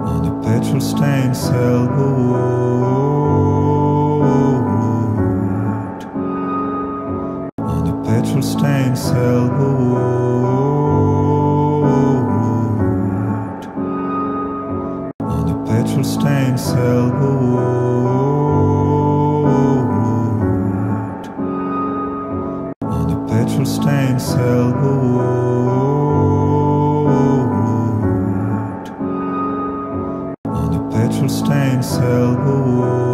on a petrol stained sailboat, on a petrol stained sailboat, on a petrol stained sailboat, on a petrol stained sailboat, on a petrol stained sailboat.